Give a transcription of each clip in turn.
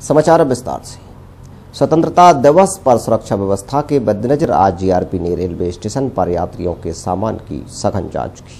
समाचार विस्तार से। स्वतंत्रता दिवस पर सुरक्षा व्यवस्था के मद्देनजर आज जीआरपी ने रेलवे स्टेशन पर यात्रियों के सामान की सघन जांच की।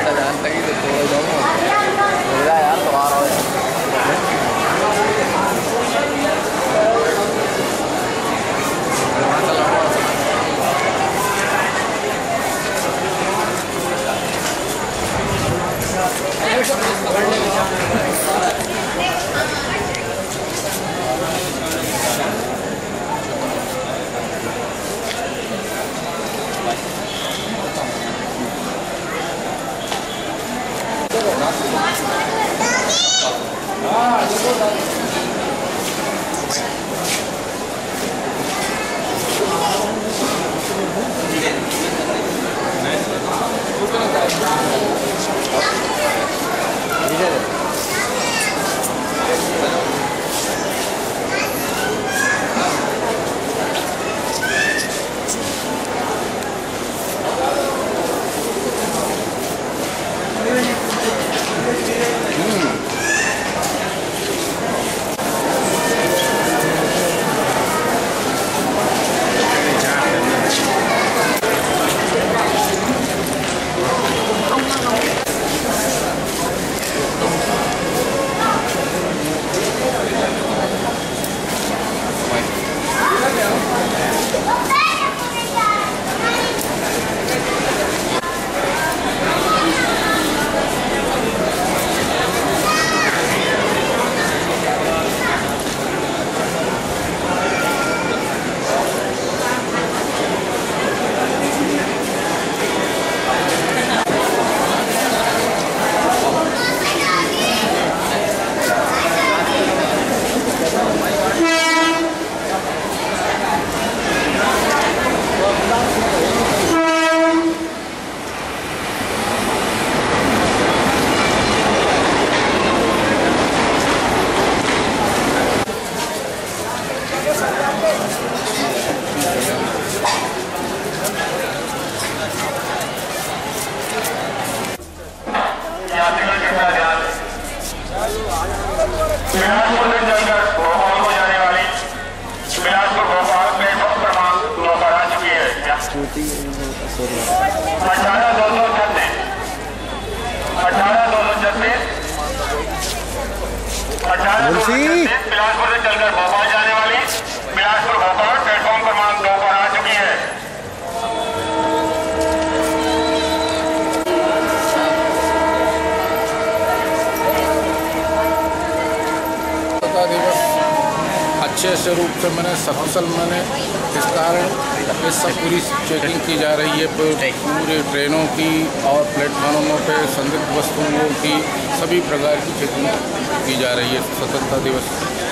बिलासपुर से चलकर भोपाल जाने वाली बिलासपुर भोपाल प्लेटफॉर्म क्रमांक 2 पर आ चुकी है। स्वतंत्रता दिवस अच्छे से रूप से मैंने सफल मैंने इस कारण ये सब पूरी चेकिंग की जा रही है पूरे ट्रेनों की और प्लेटफॉर्मों पे संदिग्ध वस्तुओं की सभी प्रकार की चेकिंग की जा रही है स्वतंत्रता दिवस